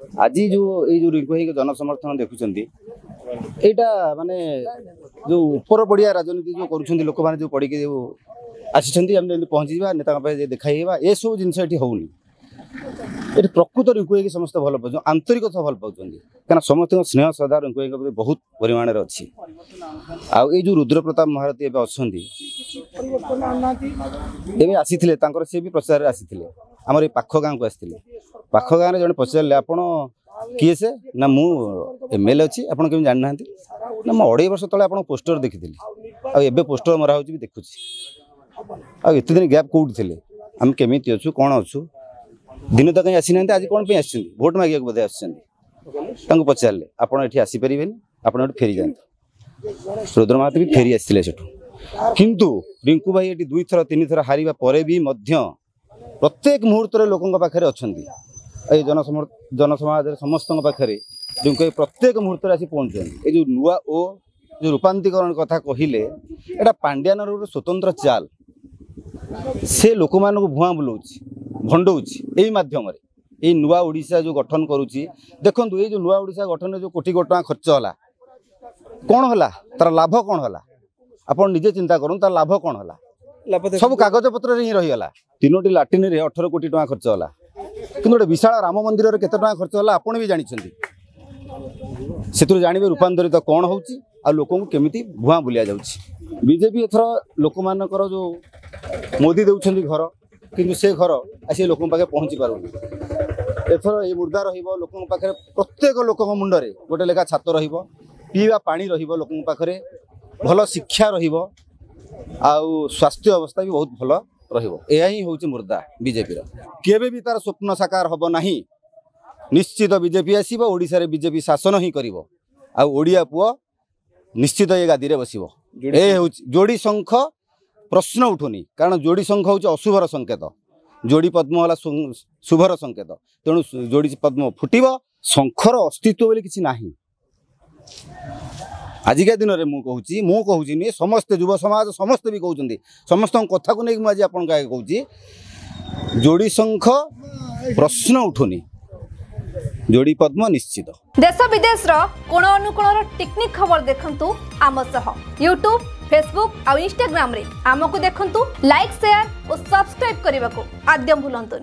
आज जो रिंकू भाई जनसमर्थन देखुं यहाँ माने जो ऊपर पड़िया राजनीति जो कर लोक मैंने जो पढ़ी जो आसी पहुँची नेता देखा ये सब जिन होनी ये प्रकृत रिंकू भाई समस्त भल पाँच आंतरिकता भल पाँच क्या समस्त स्नेह श्रद्धा रिंकू भाई बहुत परिमाण अच्छी आउ ये रुद्र प्रताप महारथी अच्छा आसी सी भी प्रचार आसी आमर पाख गाँव को आसते पाख गाँव में जड़े पचारे आपण किए से ना मु एमएलए अच्छी आप जाना ना मुझे 2.5 वर्ष तले आप पोस्टर देखी आबे पोस्टर मरा हो देखुची आत दिन गैप कौट थे आम केमी अच्छु कौन अच्छु दिन तो कहीं आसी ना आज कौन पे भोट मांगे बोधे आसछन पचारे आपड़ ये आसीपारे आप फेरी जाते रुद्र महारथी भी फेरी आसते किंतु रिंकू भाई ये 2 थर 3 थर हारिबा परे भी मध्य प्रत्येक मुहूर्त लोकों पाखे अच्छा जनसमाज समस्त पाखे रिंकू प्रत्येक मुहूर्त आसी पहुँचते जो नुआ ओ जो रूपांतरीकरण कथा कहले एटा पांड्यान स्वतंत्र चाल से लोक मान भुआ बुलाऊँ भंडाऊँ यही मध्यम ये नुआ ओडिशा जो गठन करुच्ची देखो ये जो नुआ ओडिशा गठन जो कोटी कोटी टका खर्च है कौन है तार लाभ कौन है आप निजे चिंता करूँ तार लाभ कौन है सब कागज पत्र ही रहीगला 3टी लाट्रिन 18 कोटी टका खर्च है कि गोटे विशाल राम मंदिर में केते टका खर्च है आपड़ भी जानते से जानवे रूपांतरित कौन हो लोक केमी भुआ बुलिया बीजेपी एथर लोक मानकर जो मोदी दे घर किंतु से घर आसी लोक पाखे पहुँची पारुनी एथर ये मुर्दा रोक पाखे प्रत्येक लोक मुंडे गोटे लेखा छात पीवा पानी लोक पाखे भल शिक्षा आउ स्वास्थ्य अवस्था भी बहुत भल रहा ही हूँ मुर्दा बीजेपी केबे भी तार स्वप्न साकार हम ना निश्चित बीजेपी आसो ओडिशा रे बीजेपी शासन ही कर ओडिया पुओ निश्चित ये गादी रे बसिबो ए हूँ जोड़ी शंख प्रश्न उठुनी कारण जोड़ी शंख हूँ अशुभर संकेत जोड़ी पद्म है शुभर संकेत तेणु जोड़ी पद्म फुटब शंखर अस्तित्व बोली किसी ना आजिका दिन में मुझे नहीं समस्त युव समाज समस्त भी कहते समस्त कथा को लेकिन मुझे आपन कहूँ जोड़ी शंख प्रश्न उठुनी जोड़ी पद्म निश्चित देश विदेश कोण अनुकोण टेक्निक खबर देखंतु आम सह यूट्यूब फेसबुक और इंस्टाग्राम रे आमको देखंतु लाइक शेयर और सब्सक्राइब करने को आद्यम भूलंतु।